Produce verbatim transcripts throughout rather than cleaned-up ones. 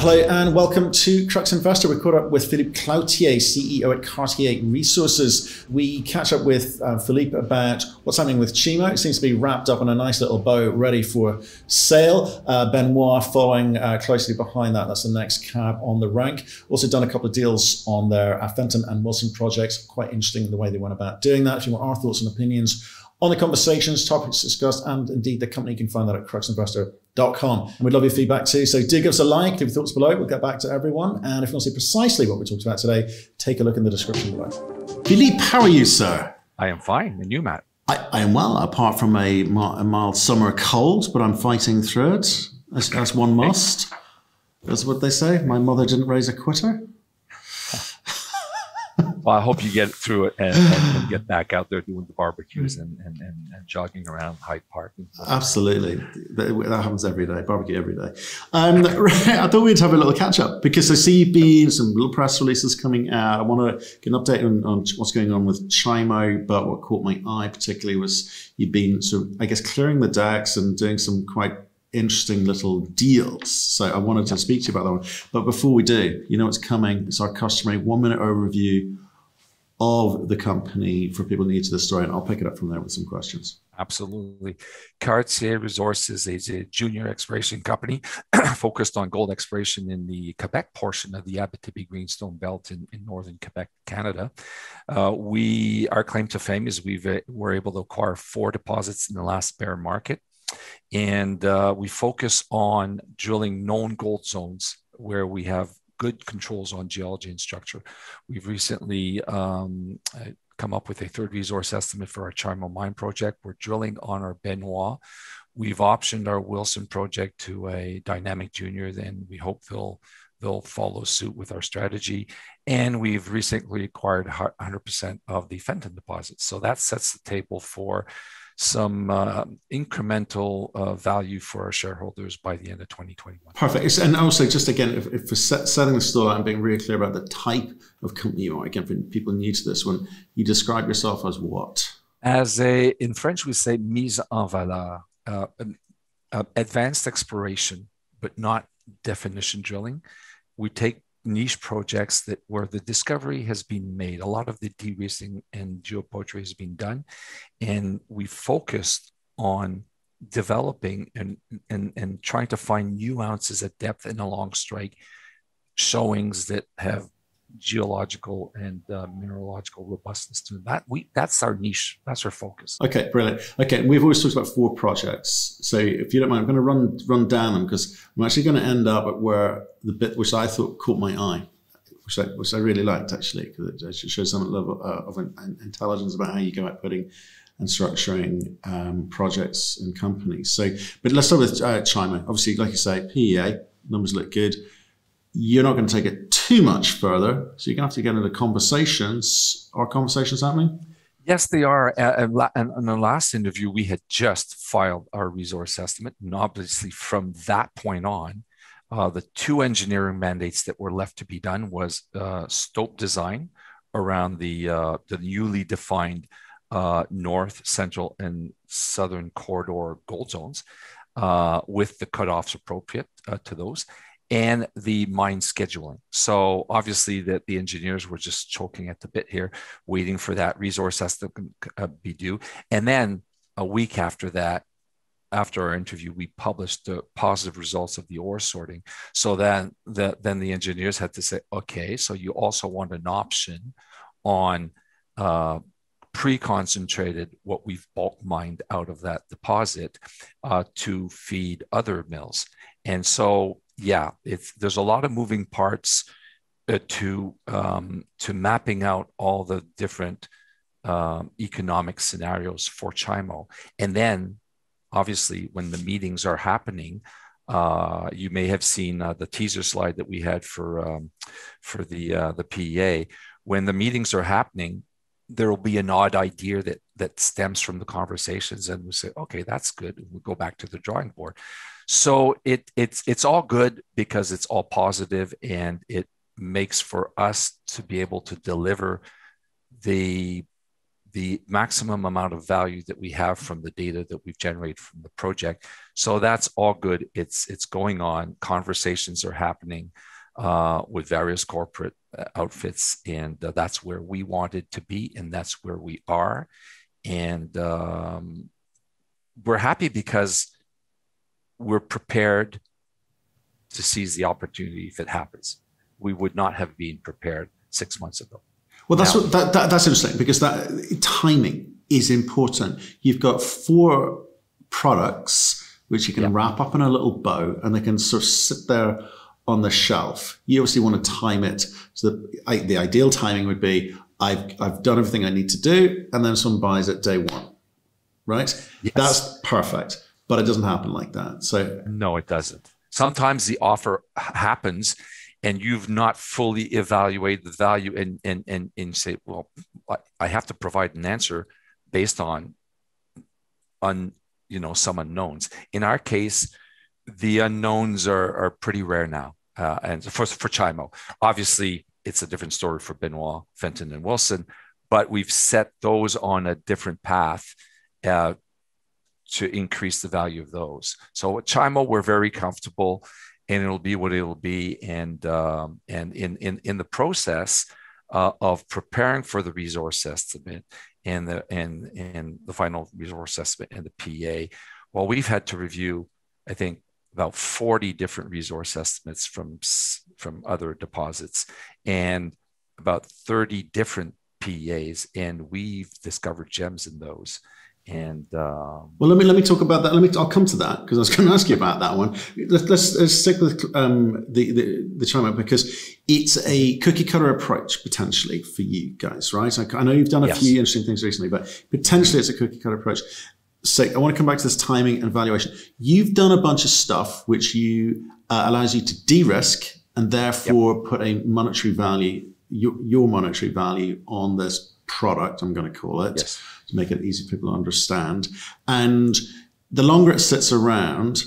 Hello and welcome to Crux Investor. We caught up with Philippe Cloutier, C E O at Cartier Resources. We catch up with uh, Philippe about what's happening with Chimo. It seems to be wrapped up in a nice little bow, ready for sale. Uh, Benoist following uh, closely behind that. That's the next cab on the rank. Also done a couple of deals on their uh, Fenton and Wilson projects. Quite interesting the way they went about doing that. If you want our thoughts and opinions on the conversations, topics discussed, and indeed the company, you can find that at crux investor dot com. And we'd love your feedback too. So do give us a like, leave your thoughts below. We'll get back to everyone. And if you want to see precisely what we talked about today, take a look in the description below. Philippe, how are you, sir? I am fine. And you, Matt? I, I am well, apart from a, a mild summer cold, but I'm fighting through it, as, as one must. That's what they say. My mother didn't raise a quitter. Well, I hope you get through it and, and, and get back out there doing the barbecues and, and, and, and jogging around Hyde Park. Absolutely. That, that happens every day, barbecue every day. Um, I thought we'd have a little catch up because I see you've been some little press releases coming out. I want to get an update on, on what's going on with Chimo, but what caught my eye particularly was you've been sort of, I guess, clearing the decks and doing some quite interesting little deals. So I wanted to speak to you about that one. But before we do, you know what's coming. It's our customary one minute overview of the company for people new to the story, and I'll pick it up from there with some questions. Absolutely. Cartier Resources is a junior exploration company focused on gold exploration in the Quebec portion of the Abitibi Greenstone Belt in, in northern Quebec, Canada. Uh, we, our claim to fame is we uh, were able to acquire four deposits in the last bear market, and uh, we focus on drilling known gold zones where we have good controls on geology and structure. We've recently um, come up with a third resource estimate for our Chimo Mine project. We're drilling on our Benoist. We've optioned our Wilson project to a dynamic junior, then we hope they'll they'll follow suit with our strategy. And we've recently acquired one hundred percent of the Fenton deposits. So that sets the table for some uh, incremental uh, value for our shareholders by the end of twenty twenty-one. Perfect. And also, just again, if, if for set, setting the stall out and being really clear about the type of company you are, again, for people new to this one, you describe yourself as what? As a, in French, we say mise en valeur, uh, uh, advanced exploration, but not definition drilling. We take niche projects that where the discovery has been made, a lot of the de-risking and geopoetry has been done, and we focused on developing and, and, and trying to find nuances at depth and along strike showings that have geological and uh, mineralogical robustness to that. We that's our niche, that's our focus. Okay, brilliant. Okay, we've always talked about four projects. So if you don't mind, I'm going to run run down them because I'm actually going to end up at where the bit which I thought caught my eye, which I, which I really liked actually, because it shows some level uh, of an intelligence about how you go about putting and structuring um, projects and companies. So, but let's start with uh, Chimo. Obviously, like you say, P E A numbers look good. You're not going to take it too much further, so you're going to have to get into conversations. Are conversations happening? Yes, they are. Uh, and in the last interview, we had just filed our resource estimate, and obviously from that point on, uh, the two engineering mandates that were left to be done was uh, stope design around the uh, the newly defined uh, north, central, and southern corridor gold zones, uh, with the cutoffs appropriate uh, to those, and the mine scheduling. So obviously that the engineers were just choking at the bit here, waiting for that resource estimate to be due. And then a week after that, after our interview, we published the positive results of the ore sorting. So then the, then the engineers had to say, okay, so you also want an option on uh, pre-concentrated, what we've bulk mined out of that deposit uh, to feed other mills. And so, yeah, it's, there's a lot of moving parts uh, to um, to mapping out all the different um, economic scenarios for Chimo. And then, obviously, when the meetings are happening, uh, you may have seen uh, the teaser slide that we had for um, for the uh, the P E A. When the meetings are happening, there will be an odd idea that that stems from the conversations, and we say, okay, that's good. We'll go back to the drawing board. So it it's it's all good because it's all positive, and it makes for us to be able to deliver the the maximum amount of value that we have from the data that we've generated from the project. So that's all good. It's it's going on. Conversations are happening uh, with various corporate outfits, and uh, that's where we wanted to be, and that's where we are. And um, we're happy because we're prepared to seize the opportunity if it happens. We would not have been prepared six months ago. Well, that's what, that, that, that's interesting, because that timing is important. You've got four products which you can yeah. wrap up in a little bow, and they can sort of sit there on the shelf. You obviously want to time it. So the, I, the ideal timing would be, I've, I've done everything I need to do, and then someone buys it day one, right? Yes. That's perfect, but it doesn't happen like that. So no, it doesn't. Sometimes the offer happens and you've not fully evaluated the value, and, and, and, and say, well, I have to provide an answer based on, on, you know, some unknowns. In our case, the unknowns are, are pretty rare now. Uh, and for, for Chimo, obviously it's a different story for Benoist, Fenton, and Wilson, but we've set those on a different path uh, to increase the value of those. So at Chimo, we're very comfortable, and it'll be what it'll be. And um, and in in in the process uh, of preparing for the resource estimate and the and and the final resource estimate and the P A, well, we've had to review, I think, about forty different resource estimates from from other deposits and about thirty different P As, and we've discovered gems in those. And um, well, let me let me talk about that. Let me. I'll come to that, because I was going to ask you about that one. Let's, let's, let's stick with um, the the the Chimo, because it's a cookie cutter approach potentially for you guys, right? I, I know you've done a yes. few interesting things recently, but potentially it's a cookie cutter approach. So I want to come back to this timing and valuation. You've done a bunch of stuff which you uh, allows you to de-risk and therefore yep. put a monetary value, your, your monetary value on this product, I'm going to call it, yes. to make it easy for people to understand. And the longer it sits around,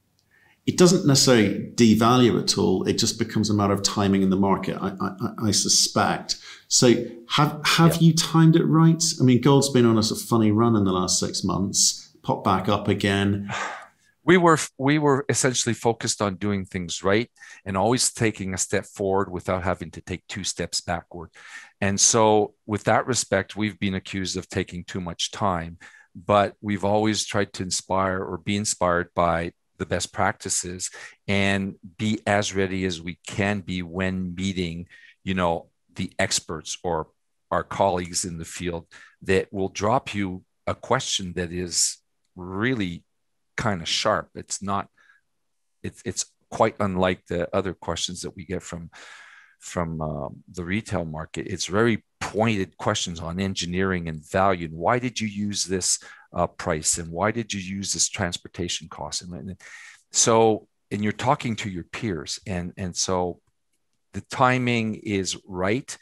it doesn't necessarily devalue at all. It just becomes a matter of timing in the market, I, I, I suspect. So have have yeah. you timed it right? I mean, gold's been on a funny run in the last six months, popped back up again. We were we were essentially focused on doing things right and always taking a step forward without having to take two steps backward. And so with that respect, we've been accused of taking too much time, but we've always tried to inspire or be inspired by the best practices and be as ready as we can be when meeting, you know, the experts or our colleagues in the field that will drop you a question that is really kind of sharp. It's not, it's, it's quite unlike the other questions that we get from, from um, the retail market. It's very pointed questions on engineering and value. And why did you use this uh, price? And why did you use this transportation cost? And, and so, and you're talking to your peers. And, and so the timing is right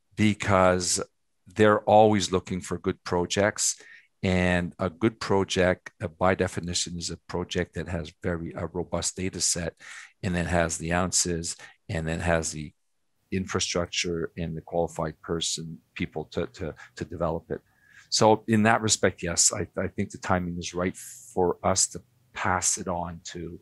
because they're always looking for good projects. And a good project, uh, by definition, is a project that has very a robust data set, and then has the ounces, and then has the infrastructure and the qualified person, people to to to develop it. So in that respect, yes, I, I think the timing is right for us to pass it on to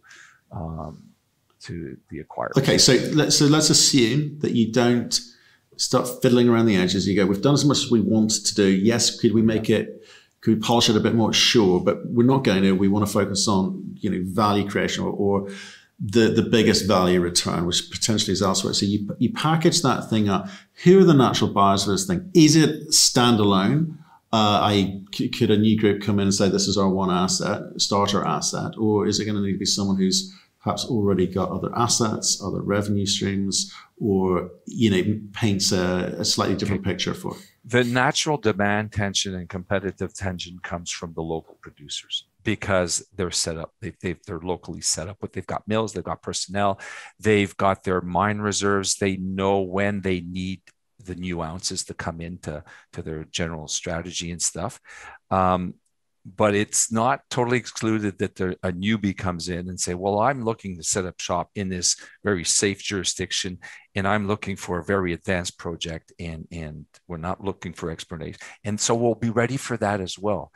um, to the acquirer. Okay, so let's so let's assume that you don't start fiddling around the edges. You go, we've done as much as we want to do. Yes, could we make it? Could we polish it a bit more? Sure, but we're not going to. We want to focus on, you know, value creation or, or the the biggest value return, which potentially is elsewhere. So you you package that thing up. Who are the natural buyers for this thing? Is it standalone? Uh, I could a new group come in and say this is our one asset, starter asset, or is it going to need to be someone who's perhaps already got other assets, other revenue streams, or, you know, paints a, a slightly different okay. picture for? The natural demand tension and competitive tension comes from the local producers because they're set up. They, they've, they're locally set up. But they've got mills, they've got personnel, they've got their mine reserves. They know when they need the new ounces to come into to their general strategy and stuff. Um, but it's not totally excluded that there, a newbie comes in and say, well, I'm looking to set up shop in this very safe jurisdiction, and I'm looking for a very advanced project, and, and we're not looking for explanation. And so we'll be ready for that as well.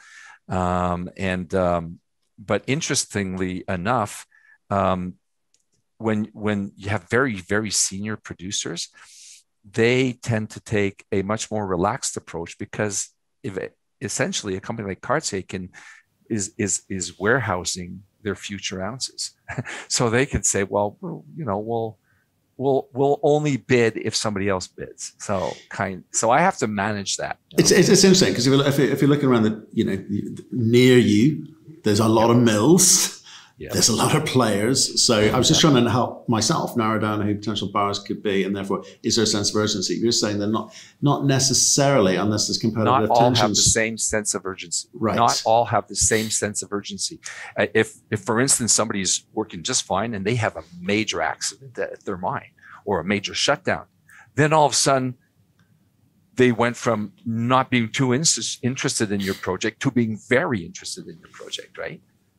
Um, and um, but interestingly enough, um, when, when you have very, very senior producers, they tend to take a much more relaxed approach, because if it, essentially a company like Cartier can is is is warehousing their future ounces. So they can say, well, you know, we'll we'll we'll only bid if somebody else bids. So kind so I have to manage that. It's, it's it's interesting, because if you're, if, if you're looking around the, you know, near you, there's a lot of mills. Yep. There's a lot of players. So I was just trying to help myself narrow down who potential buyers could be, and therefore, is there a sense of urgency? You're saying they're not not necessarily, unless there's competitive not all tensions. have the same sense of urgency. Right. Not all have the same sense of urgency. Uh, if, if, for instance, somebody's working just fine and they have a major accident at their mine or a major shutdown, then all of a sudden they went from not being too in- interested in your project to being very interested in your project, right?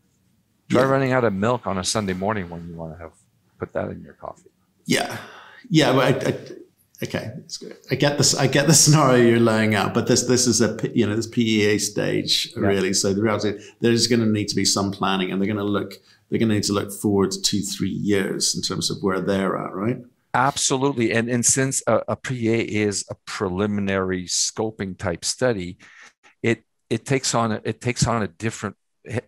Try yeah. running out of milk on a Sunday morning when you want to have put that in your coffee. Yeah, yeah. But I, I, okay, I get this. I get the scenario you're laying out, but this this is a you know this P E A stage yeah. really. So the reality, there's going to need to be some planning, and they're going to look. They're going to need to look forward to two, three years in terms of where they're at, right? Absolutely, and and since a, a P E A is a preliminary scoping type study, it it takes on a, it takes on a different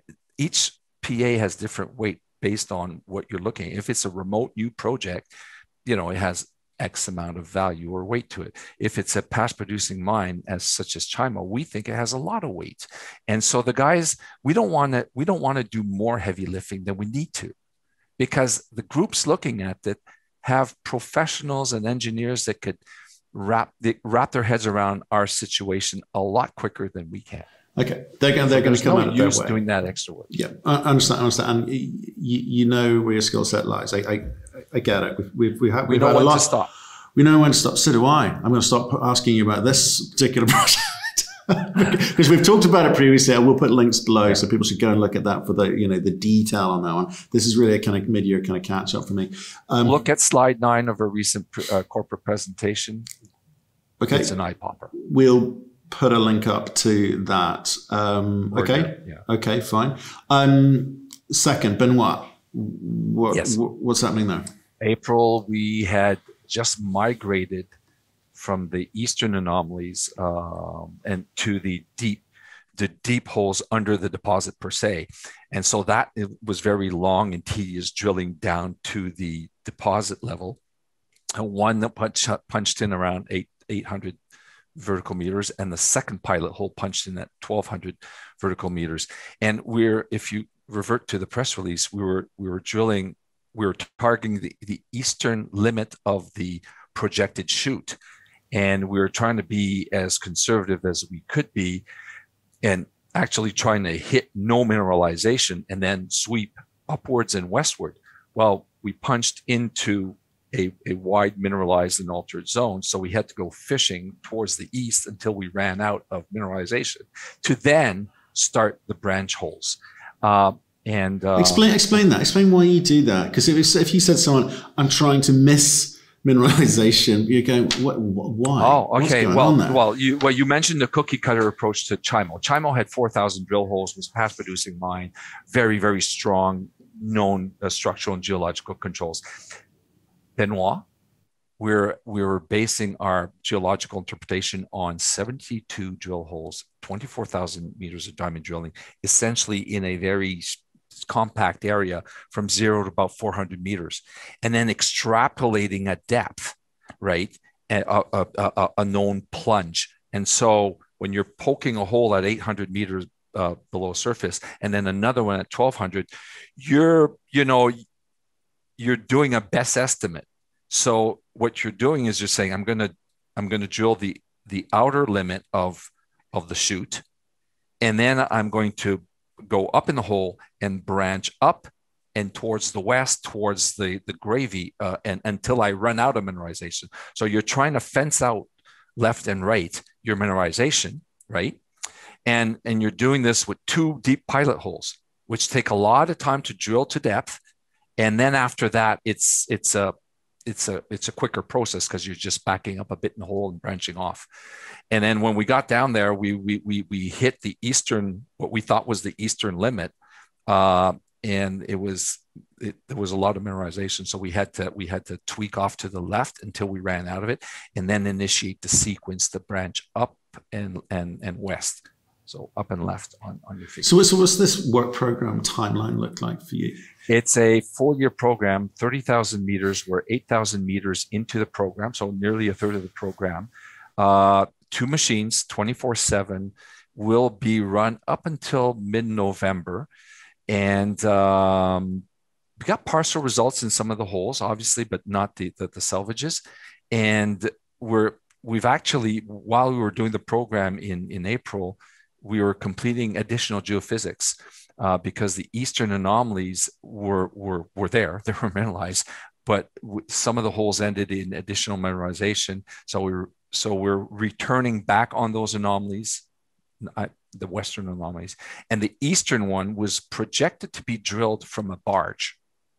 each. P A has different weight based on what you're looking at. If it's a remote new project, you know, it has X amount of value or weight to it. If it's a past producing mine, as such as Chimo, we think it has a lot of weight. And so the guys, we don't want to, we don't want to do more heavy lifting than we need to, because the groups looking at it have professionals and engineers that could wrap, the, wrap their heads around our situation a lot quicker than we can. Okay, they're going, they're so going to come no out of their way. Doing that extra work. Yeah, I understand. I understand. And you, you know where your skill set lies. I, I, I get it. We've, we've, we have, we we've know had when a lot. to stop. We know when to stop. So do I. I'm going to stop asking you about this particular project because we've talked about it previously. I will put links below, yeah. so people should go and look at that for the you know the detail on that one. This is really a kind of mid-year kind of catch up for me. Um, look at slide nine of a recent uh, corporate presentation. Okay, it's an eye popper. We'll put a link up to that. Um, okay. Yeah. Okay, fine. Um, second, Benoist. What, yes. What's happening there? April, we had just migrated from the eastern anomalies um, and to the deep, the deep holes under the deposit per se. And so that it was very long and tedious drilling down to the deposit level. And one that punch, punched in around eight, 800 vertical meters, and the second pilot hole punched in at twelve hundred vertical meters. And we're, if you revert to the press release, we were we were drilling, we were targeting the, the eastern limit of the projected chute, and we were trying to be as conservative as we could be, and actually trying to hit no mineralization and then sweep upwards and westward. Well, we punched into A, a wide mineralized and altered zone. So we had to go fishing towards the east until we ran out of mineralization to then start the branch holes. Uh, and uh, explain explain that. Explain why you do that. Because if, if you said someone, I'm trying to miss mineralization, you're going, what, what, why? Oh, okay. Well, well, you well you mentioned the cookie cutter approach to Chimo. Chimo had four thousand drill holes, was past producing mine, very, very strong, known uh, structural and geological controls. Benoist, we're, we were basing our geological interpretation on seventy-two drill holes, twenty-four thousand meters of diamond drilling, essentially in a very compact area from zero to about four hundred meters, and then extrapolating at depth, right, a, a, a, a known plunge. And so when you're poking a hole at eight hundred meters uh, below surface, and then another one at twelve hundred, you're, you know, you're doing a best estimate. So what you're doing is you're saying, I'm going to, I'm going to drill the, the outer limit of, of the chute. And then I'm going to go up in the hole and branch up and towards the west, towards the, the gravy, uh, and until I run out of mineralization. So you're trying to fence out left and right your mineralization, right? And, and you're doing this with two deep pilot holes, which take a lot of time to drill to depth. And then after that, it's it's a it's a it's a quicker process because you're just backing up a bit in the hole and branching off. And then when we got down there, we we we we hit the eastern, what we thought was the eastern limit, uh, and it was it, there was a lot of mineralization. So we had to we had to tweak off to the left until we ran out of it, and then initiate the sequence to branch up and and and west. So up and left on, on your feet. So, so what's this work program timeline look like for you? It's a four-year program, thirty thousand meters. We're eight thousand meters into the program, so nearly a third of the program. Uh, two machines, twenty-four seven, will be run up until mid-November. And um, we got partial results in some of the holes, obviously, but not the, the, the salvages. And we're, we've actually, while we were doing the program in, in April, we were completing additional geophysics uh, because the eastern anomalies were, were, were there. They were mineralized, but w- some of the holes ended in additional mineralization. So we were, so we're returning back on those anomalies, uh, the western anomalies. And the eastern one was projected to be drilled from a barge.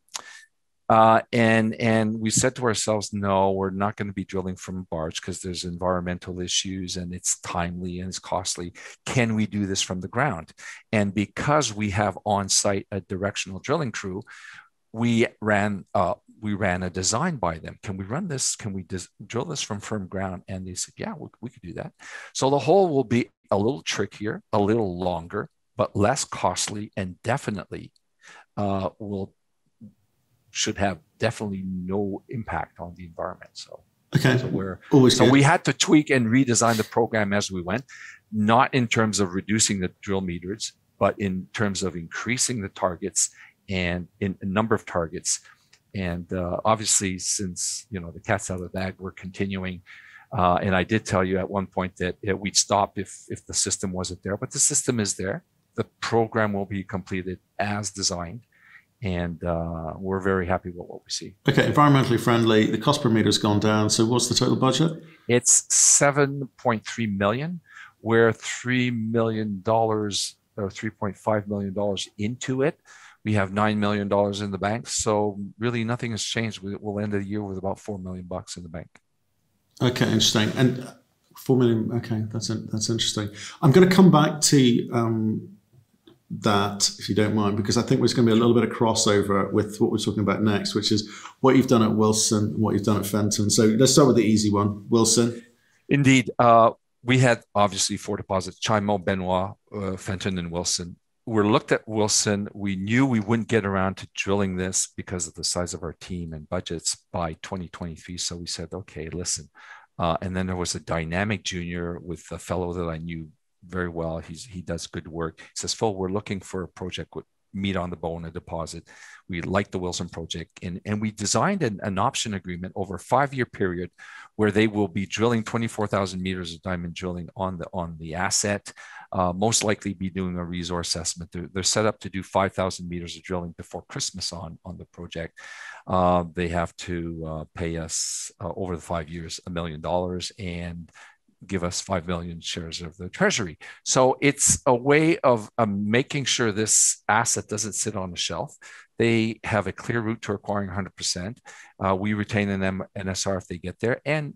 Uh, and and we said to ourselves, no, we're not going to be drilling from a barge because there's environmental issues and it's timely and it's costly. Can we do this from the ground? And because we have on site a directional drilling crew, we ran uh, we ran a design by them. Can we run this? Can we dis- drill this from firm ground? And they said, yeah, we, we could do that. So the hole will be a little trickier, a little longer, but less costly, and definitely uh, will should have definitely no impact on the environment. So, okay. so we're Always so good. we had to tweak and redesign the program as we went, not in terms of reducing the drill meters, but in terms of increasing the targets and in a number of targets. And uh, obviously, since you know the cat's out of the bag, we're continuing. Uh, and I did tell you at one point that it, we'd stop if if the system wasn't there, but the system is there. The program will be completed as designed. And uh, we're very happy with what we see. Okay, environmentally friendly. The cost per meter has gone down. So what's the total budget? It's seven point three million. We're three million dollars or three point five million dollars into it. We have nine million dollars in the bank. So really nothing has changed. We, we'll end the year with about four million bucks in the bank. Okay, interesting. And four million. Okay, that's that's interesting. I'm going to come back to um, that, if you don't mind, because I think there's going to be a little bit of crossover with what we're talking about next, which is what you've done at Wilson and what you've done at Fenton. So let's start with the easy one, Wilson. Indeed. Uh, we had obviously four deposits, Chimo, Benoist, uh, Fenton, and Wilson. We looked at Wilson. We knew we wouldn't get around to drilling this because of the size of our team and budgets by twenty twenty-three. So we said, okay, listen. Uh, and then there was a dynamic junior with a fellow that I knew very well. He's he does good work. He says, Phil, we're looking for a project with meat on the bone, a deposit. We like the Wilson project. And, and we designed an, an option agreement over a five-year period where they will be drilling twenty-four thousand meters of diamond drilling on the on the asset, uh, most likely be doing a resource assessment. They're, they're set up to do five thousand meters of drilling before Christmas on, on the project. Uh, they have to uh, pay us uh, over the five years a million dollars and give us five million shares of the treasury. So it's a way of um, making sure this asset doesn't sit on the shelf. They have a clear route to acquiring one hundred percent. Uh, we retain an M- N S R if they get there. And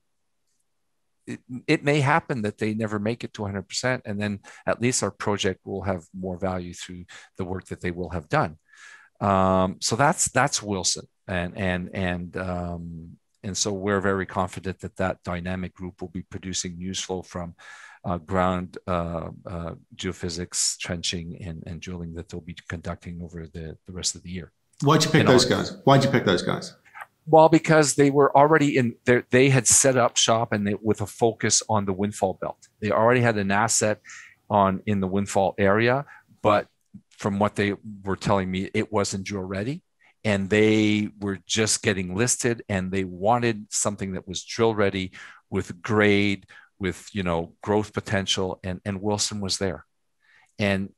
it, it may happen that they never make it to one hundred percent. And then at least our project will have more value through the work that they will have done. Um, so that's that's Wilson. And, and, and, um, And so we're very confident that that dynamic group will be producing news flow from uh, ground uh, uh, geophysics, trenching, and, and drilling that they'll be conducting over the, the rest of the year. Why'd you pick and those on, guys? Why'd you pick those guys? Well, because they were already in there. They had set up shop and they, with a focus on the windfall belt. They already had an asset on in the windfall area, but from what they were telling me, it wasn't drill ready. And they were just getting listed and they wanted something that was drill ready with grade, with, you know, growth potential. And, and Wilson was there. And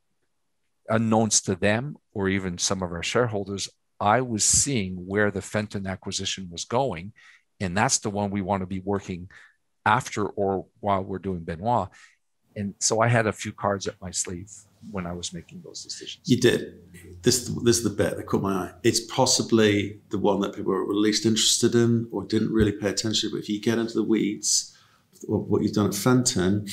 unknowns to them or even some of our shareholders, I was seeing where the Fenton acquisition was going. And that's the one we want to be working after or while we're doing Benoist. and so I had a few cards up my sleeve when I was making those decisions. You did. This, this is the bit that caught my eye. It's possibly the one that people were least interested in or didn't really pay attention to. But if you get into the weeds, or what you've done at Fenton,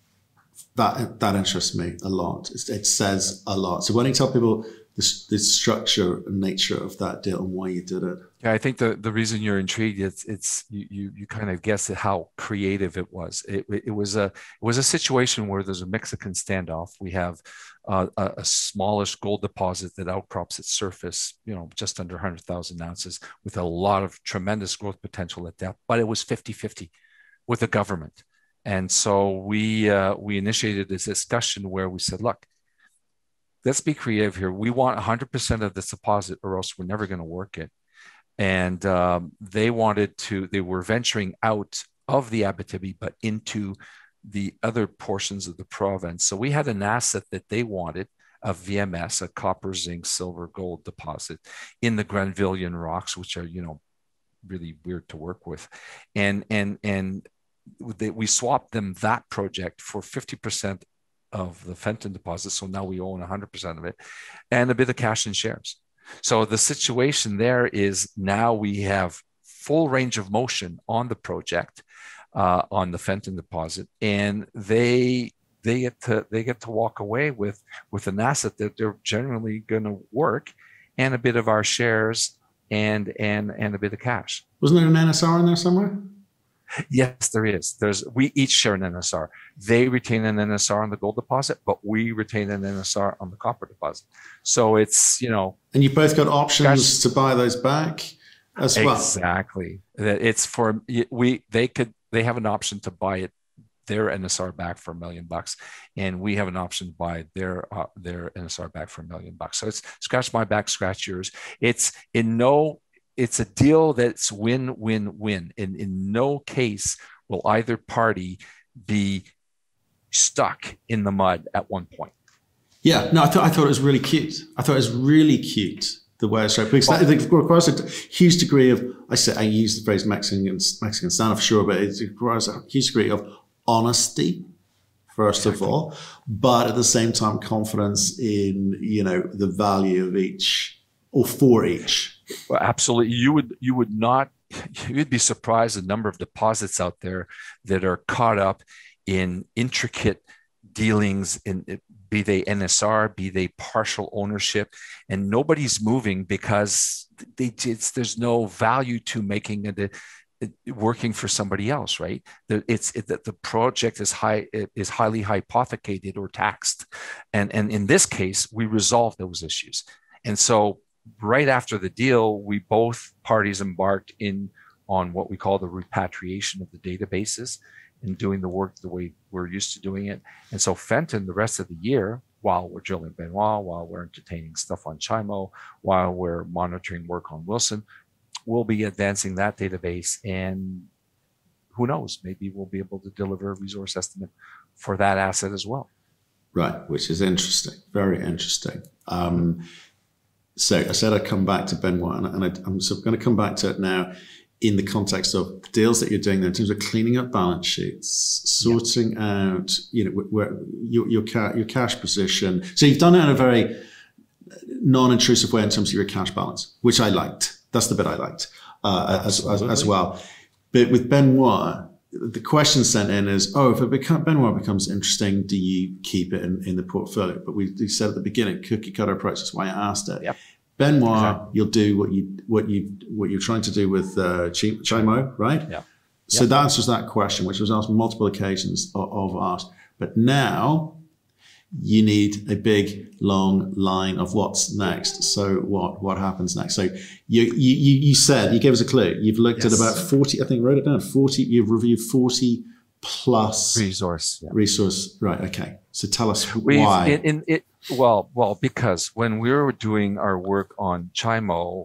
that that interests me a lot. It, it says a lot. So when you tell people the, the structure and nature of that deal and why you did it. Yeah, I think the, the reason you're intrigued, it's it's you you, you kind of guessed at how creative it was. It, it was a it was a situation where there's a Mexican standoff. We have uh, a, a smallish gold deposit that outcrops its surface, you know, just under one hundred thousand ounces, with a lot of tremendous growth potential at depth. But it was fifty fifty with the government, and so we uh, we initiated this discussion where we said, look, let's be creative here. We want one hundred percent of this deposit, or else we're never going to work it. And um, they wanted to, they were venturing out of the Abitibi, but into the other portions of the province. So we had an asset that they wanted, a V M S, a copper, zinc, silver, gold deposit in the Grenvillian rocks, which are, you know, really weird to work with. And, and, and they, we swapped them that project for fifty percent of the Fenton deposit. So now we own one hundred percent of it, and a bit of cash and shares. So the situation there is now we have full range of motion on the project, uh, on the Fenton deposit, and they they get to they get to walk away with with an asset that they're generally going to work, and a bit of our shares and and and a bit of cash. Wasn't there an N S R in there somewhere? Yes, there is. There's we each share an N S R. They retain an N S R on the gold deposit, but we retain an N S R on the copper deposit. So it's, you know, and you both got options to buy those back as well. Exactly. That it's for we. They could. They have an option to buy it, their N S R back for a million bucks, and we have an option to buy their uh, their N S R back for a million bucks. So it's scratch my back, scratch yours. It's in no. It's a deal that's win-win-win. And in no case will either party be stuck in the mud at one point. Yeah, no, I thought I thought it was really cute. I thought it was really cute the way it's structured, because well, I think it requires a huge degree of, I say I use the phrase Mexican Mexican standoff for sure, but it requires a huge degree of honesty, first exactly. of all, but at the same time confidence in, you know, the value of each or for each. Well, absolutely. You would you would not you'd be surprised the number of deposits out there that are caught up in intricate dealings, in be they N S R, be they partial ownership, and nobody's moving because they it's, there's no value to making it, it working for somebody else, right? It's it, the project is high is highly hypothecated or taxed, and and in this case we resolve those issues, and so. Right after the deal, we both parties embarked in on what we call the repatriation of the databases and doing the work the way we're used to doing it. And so Fenton, the rest of the year, while we're drilling Benoist, while we're entertaining stuff on Chimo, while we're monitoring work on Wilson, we'll be advancing that database. And who knows, maybe we'll be able to deliver a resource estimate for that asset as well. Right, which is interesting, very interesting. Um, So I said I'd come back to Benoist, and, and I, I'm sort of going to come back to it now in the context of the deals that you're doing there in terms of cleaning up balance sheets, sorting yeah. out, you know, where, your your, ca your cash position. So you've done it in a very non-intrusive way in terms of your cash balance, which I liked. That's the bit I liked uh, as, as, as well. But with Benoist, the question sent in is, oh, if it become, Benoist becomes interesting, do you keep it in, in the portfolio? But we, we said at the beginning, cookie cutter approach. That's why I asked it. Yep. Benoist, exactly. you'll do what you what you what you're trying to do with uh, Chimo, right? Yeah. So yep. that answers that question, which was asked on multiple occasions of, of us. But now you need a big long line of what's next. So what what happens next? So you you you said, you gave us a clue. You've looked yes. at about forty. I think wrote it down. Forty. You've reviewed forty plus resource. Yeah. Resource. Right. Okay. So tell us We've, why. In, in it. Well, well, because when we were doing our work on Chimo,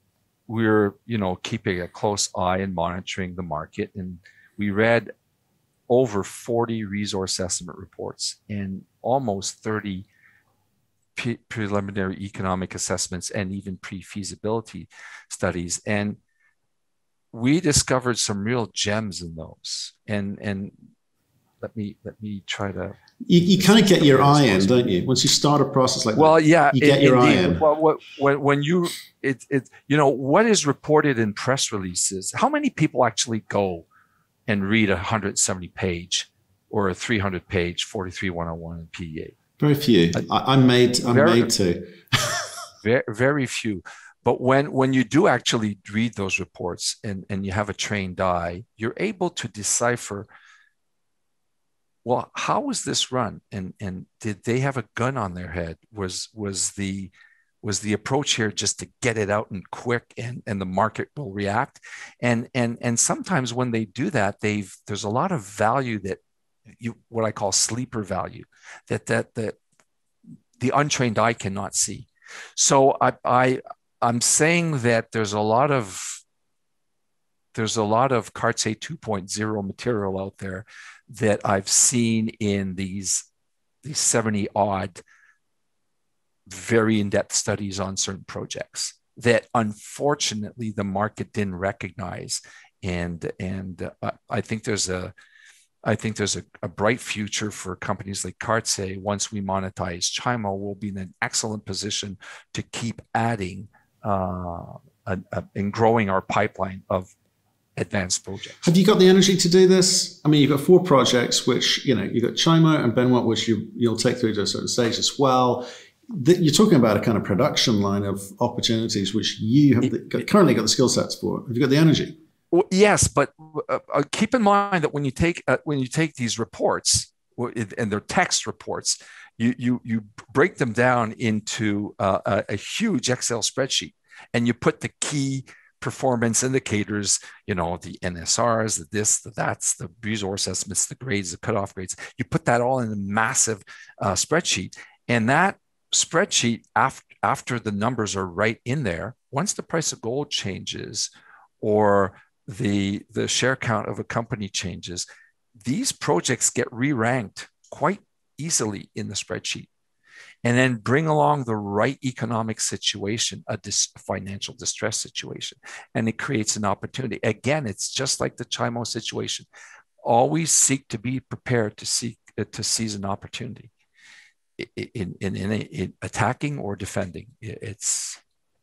we were, you know, keeping a close eye and monitoring the market, and we read over forty resource estimate reports and almost thirty pre preliminary economic assessments and even pre-feasibility studies, and we discovered some real gems in those. And and let me let me try to. You, you kind of get your eye in, don't you? Once you start a process like well, that, yeah, you get in, your indeed. eye in. Well, what, when when you it it you know what is reported in press releases? How many people actually go and read a one hundred seventy page or a three hundred page forty-three one oh one in P E A? Very few. I, I'm made. I'm very, made to. very very few. But when when you do actually read those reports and and you have a trained eye, you're able to decipher, well, how was this run? And and did they have a gun on their head? Was was the was the approach here just to get it out and quick, and, and the market will react? And and and sometimes when they do that, they've there's a lot of value that you what I call sleeper value that that that the untrained eye cannot see. So I I I'm saying that there's a lot of there's a lot of Cartier two point oh material out there that I've seen in these these seventy odd very in-depth studies on certain projects that unfortunately the market didn't recognize. And and uh, I think there's a I think there's a, a bright future for companies like Cartier. Once we monetize Chimo, we'll be in an excellent position to keep adding uh, a, a, and growing our pipeline of advanced projects. Have you got the energy to do this? I mean, you've got four projects, which, you know, you've got Chimo and Benoist, which you, you'll take through to a certain stage as well. The, you're talking about a kind of production line of opportunities, which you have the, got, currently got the skill sets for. Have you got the energy? Well, yes, but uh, uh, keep in mind that when you take uh, when you take these reports, and they're text reports, you you you break them down into uh, a, a huge Excel spreadsheet, and you put the key performance indicators, you know, the N S Rs, the this, the that's, the resource estimates, the grades, the cutoff grades. You put that all in a massive uh, spreadsheet, and that spreadsheet, after after the numbers are right in there, once the price of gold changes or the the share count of a company changes, these projects get re-ranked quite easily in the spreadsheet, and then bring along the right economic situation, a dis- financial distress situation, and it creates an opportunity. Again, it's just like the Chimo situation. Always seek to be prepared to seek uh, to seize an opportunity in in, in, in attacking or defending. It's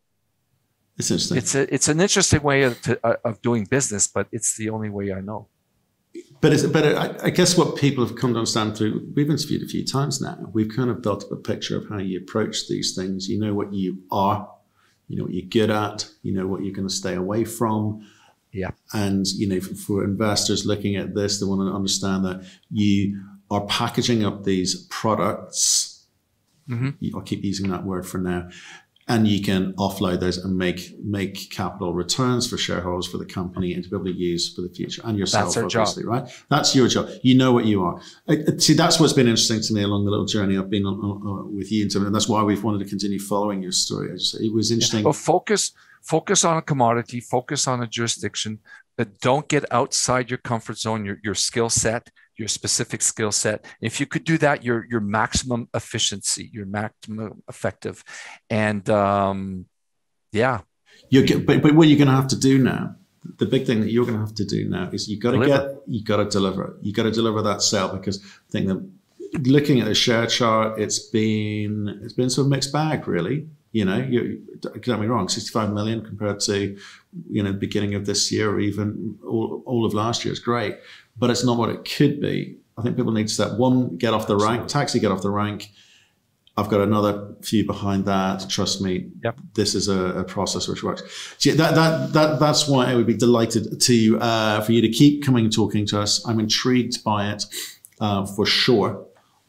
It's interesting. It's a, it's an interesting way of, to, uh, of doing business, but it's the only way I know. But it's, but I, I guess what people have come to understand through, we've interviewed a few times now, we've kind of built up a picture of how you approach these things. You know what you are, you know what you're good at, you know what you're going to stay away from. Yeah. And, you know, for, for investors looking at this, they want to understand that you are packaging up these products. Mm-hmm. I'll keep using that word for now. And you can offload those and make make capital returns for shareholders, for the company, and to be able to use for the future, and yourself, that's obviously, job. Right? That's your job. You know what you are. I, see, that's what's been interesting to me along the little journey I've been on, on with you, and that's why we've wanted to continue following your story. Just, it was interesting. Well, focus focus on a commodity, focus on a jurisdiction, but don't get outside your comfort zone, your your skill set, your specific skill set. If you could do that, your your maximum efficiency, your maximum effective, and um, yeah. You but but what you're going to have to do now, the big thing that you're going to have to do now is you've got to get, you got to deliver it. You got to deliver that sale, because I think that looking at the share chart, it's been it's been sort of mixed bag, really. You know, you don't get me wrong, sixty-five million compared to, you know, the beginning of this year or even all, all of last year is great, but it's not what it could be. I think people need to step one, get off the rank, taxi, get off the rank. I've got another few behind that. Trust me, yep. This is a, a process which works. So that, that, that, that's why I would be delighted to, uh, for you to keep coming and talking to us. I'm intrigued by it, uh, for sure.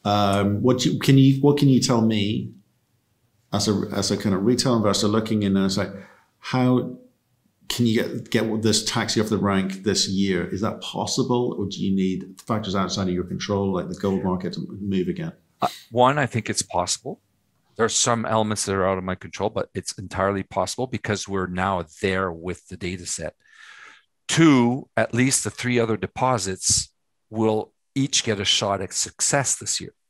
Um, what you, can you, what can you tell me as a, as a kind of retail investor looking in and say, how can you get, get this taxi off the rank this year? Is that possible? Or do you need factors outside of your control, like the gold market, to move again? Uh, one, I think it's possible. There are some elements that are out of my control, but it's entirely possible because we're now there with the data set. Two, at least the three other deposits will each get a shot at success this year.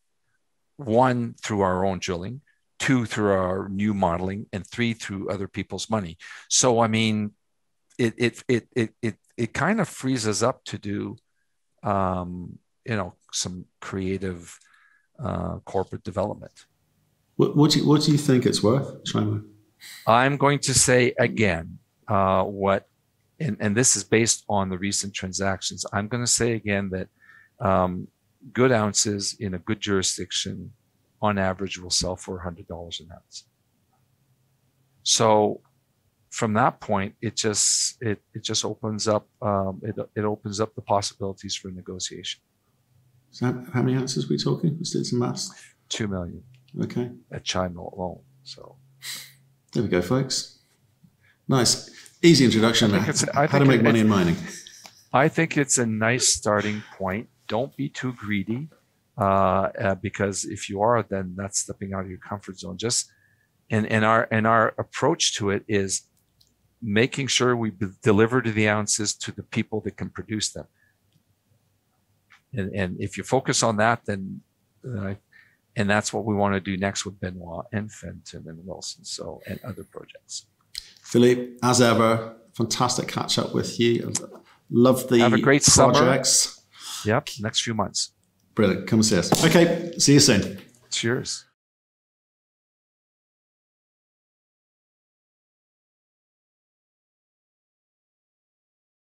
One, through our own drilling, two, through our new modeling, and three, through other people's money. So, I mean, it it it it it, it kind of frees us up to do, um, you know, some creative uh, corporate development. What, what, do you, what do you think it's worth, Chimo? I'm going to say again, uh, what, and, and this is based on the recent transactions. I'm going to say again that um, good ounces in a good jurisdiction, on average, will sell for one hundred dollars an ounce. So from that point, it just it it just opens up um, it it opens up the possibilities for negotiation. So how, how many ounces are we talking? Let's do some maths. Two million. Okay. At Chimo alone. So there we go, folks. Nice, easy introduction. I think it's, I how think to make money in mining. I think it's a nice starting point. Don't be too greedy, uh, uh, because if you are, then that's stepping out of your comfort zone. Just and and our and our approach to it is making sure we deliver to the ounces to the people that can produce them. And and if you focus on that, then uh, and that's what we want to do next with Benoist and Fenton and Wilson, so and other projects. Philippe, as ever, fantastic catch up with you. Love the Have a great projects. Summer. Yep, next few months. Brilliant. Come and see us. Okay, see you soon. Cheers.